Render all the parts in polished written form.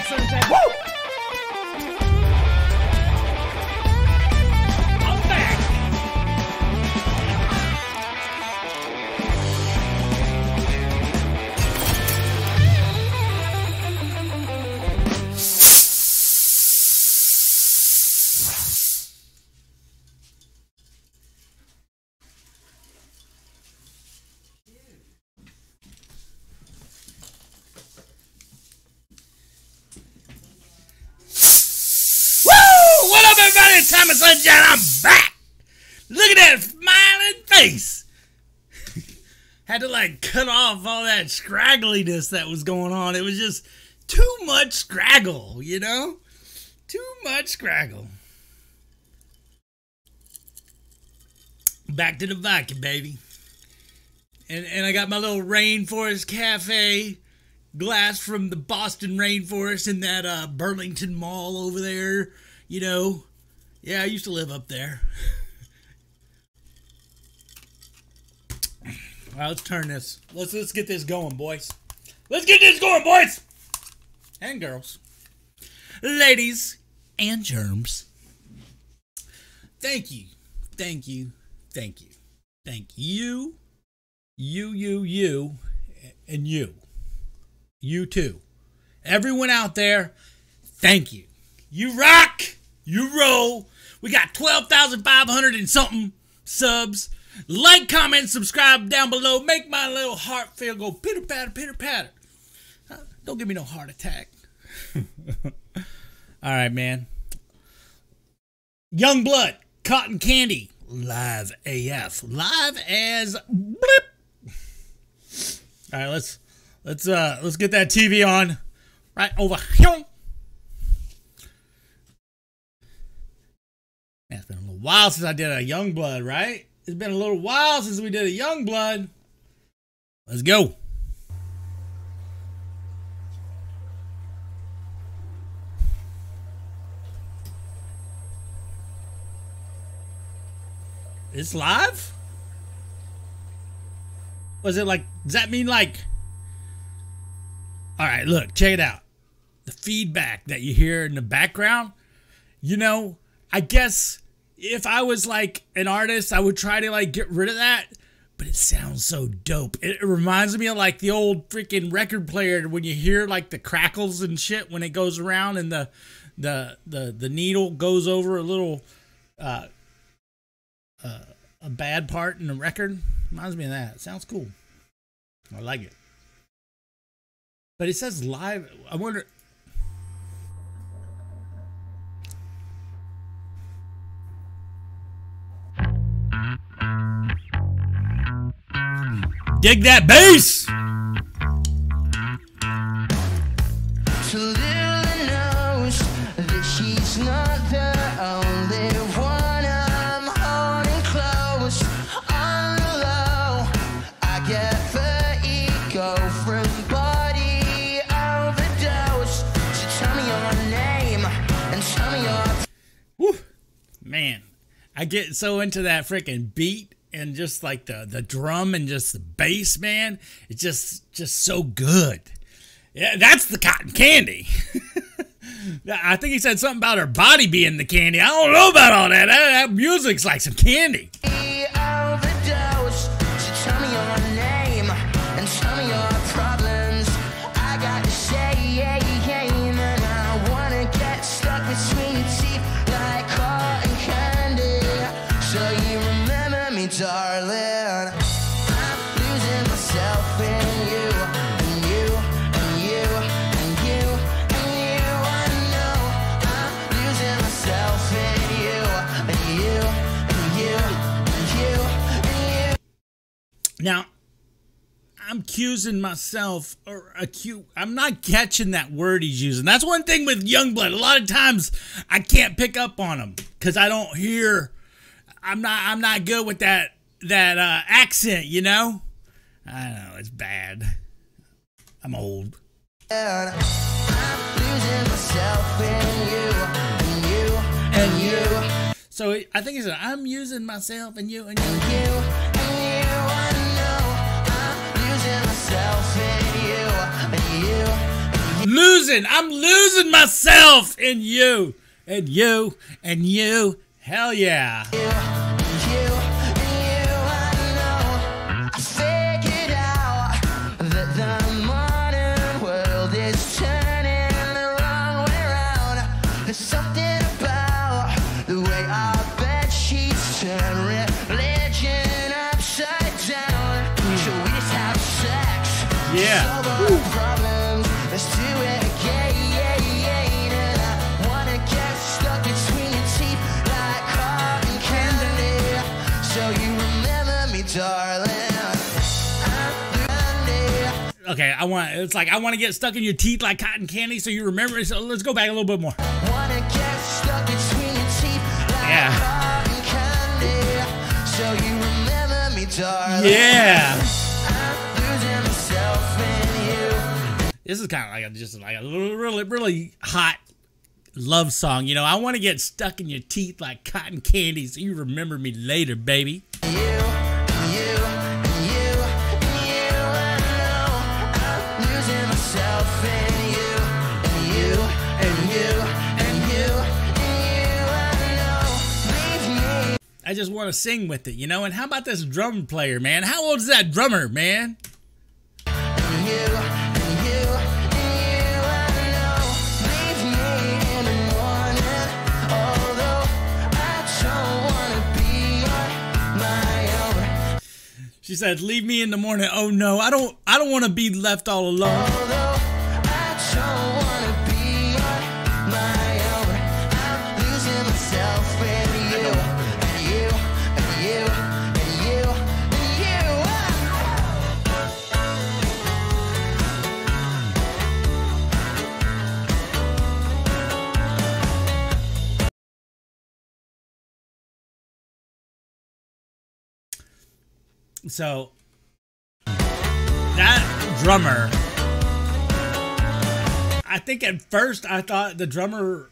in the chat. Woo! I'm back. Everybody, it's time of sunshine. I'm back. Look at that smiling face. Had to like cut off all that scraggliness that was going on. It was just too much scraggle, you know? Too much scraggle. Back to the vodka, baby. And I got my little Rainforest Cafe glass from the Boston Rainforest in that Burlington Mall over there. You know, yeah, I used to live up there. All right, let's turn this. Let's get this going, boys. Let's get this going, boys and girls, ladies and germs. Thank you, thank you, thank you, thank you, you, and you too. Everyone out there, thank you. You rock. You roll. We got 12,500 and something subs. Like, comment, subscribe down below. Make my little heart feel go pitter patter, pitter patter. Don't give me no heart attack. All right, man. YUNGBLUD, Cotton Candy, live AF, live as blip. All right, let's get that TV on right over here. Man, it's been a little while since I did a YUNGBLUD, right? It's been a little while since we did a YUNGBLUD. Let's go. It's live? Was it like, does that mean like, all right, look, check it out. The feedback that you hear in the background, you know, I guess if I was like an artist, I would try to like get rid of that, but it sounds so dope. It reminds me of like the old freaking record player when you hear like the crackles and shit when it goes around and the needle goes over a little a bad part in the record. Reminds me of that. It sounds cool. I like it. But it says live. I wonder. Dig that bass! So little knows that she's not the only one I'm holding close. On the low, I get vertigo from body overdose. So tell me your name and tell me your... Woo. Man, I get so into that freaking beat. And just like the drum and just the bass, man, it's just so good. Yeah, that's the cotton candy. I think he said something about her body being the candy. I don't know about all that. That music's like some candy. Overdose. So tell me your name and tell me your problems. I got to say, yeah, and I wanna get stuck between your teeth like cotton candy. So you remember me, darling. I'm losing myself in you, and you, and you, and you, and you. I know I'm losing myself in you, and you, and you, and you, and you. Now, I'm accusing myself, or I'm not catching that word he's using. That's one thing with YUNGBLUD. A lot of times I can't pick up on him because I don't hear. I'm not good with that accent, you know. I don't know, it's bad. I'm old. I'm losing myself in you, and you, and you. So I think he said, I'm using myself and you and you. And you, I know I'm losing myself in you, and you, and I'm losing myself in you. And you, and you. Hell yeah. There's something about the way our bed sheets turn religion upside down. So we just have sex. Yeah. Solve our problems. Let's do it again. And I wanna get stuck between your teeth like cotton candy. So you remember me, darling. Okay, I want to get stuck in your teeth like cotton candy, so you remember. So let's go back a little bit more. Wanna get stuck between your teeth like cotton candy. So you remember me, darling. Yeah. I'm losing myself in you. This is kind of like a really hot love song. You know, I want to get stuck in your teeth like cotton candy, so you remember me later, baby. I just want to sing with it, you know? And how about this drum player, man? How old is that drummer, man? She said, leave me in the morning. Oh no, I don't want to be left all alone. So that drummer, I think at first I thought the drummer,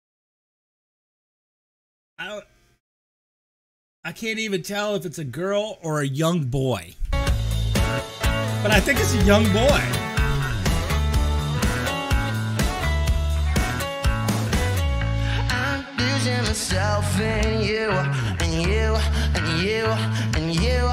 I can't even tell if it's a girl or a young boy, but I think it's a young boy. I'm losing myself in you, and you, and you, and you.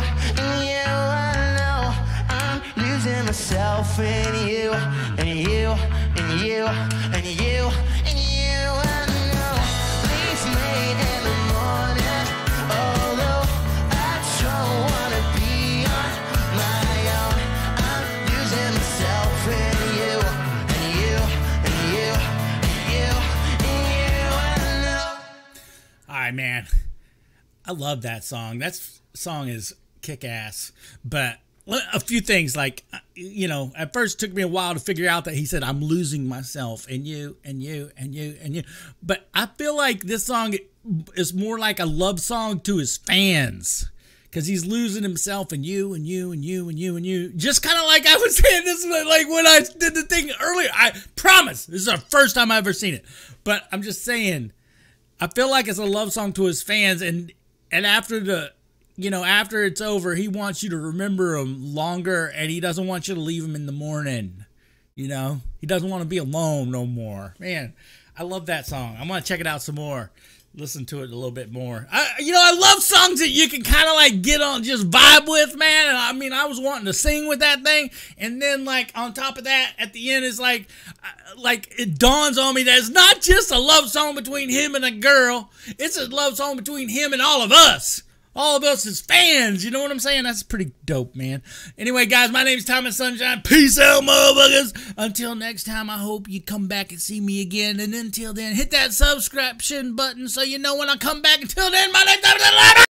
Myself in you, and you, and you, and you, and you, I know. Leave me in the morning, although I don't wanna be on my own. I'm losing myself in you, and you, and you, and you, and you, I know. All right, man, I love that song. That song is kick-ass, but a few things, like, you know, at first it took me a while to figure out that he said, I'm losing myself in you, and you, and you, and you. But I feel like this song is more like a love song to his fans, because he's losing himself in you, and you, and you, and you, and you. Just kind of like I was saying this, like when I did the thing earlier. I promise, this is the first time I've ever seen it. But I'm just saying, I feel like it's a love song to his fans, and after the... You know, after it's over, he wants you to remember him longer, and he doesn't want you to leave him in the morning. You know, he doesn't want to be alone no more. Man, I love that song. I'm going to check it out some more. Listen to it a little bit more. You know, I love songs that you can kind of like get on, just vibe with, man. And I mean, I was wanting to sing with that thing. And then like on top of that, at the end, it's like it dawns on me that it's not just a love song between him and a girl. It's a love song between him and all of us. All of us as fans, you know what I'm saying? That's pretty dope, man. Anyway, guys, my name's Thomas Sunshine. Peace out, motherfuckers. Until next time, I hope you come back and see me again. And until then, hit that subscription button so you know when I come back. Until then, my name's Thomas Sunshine.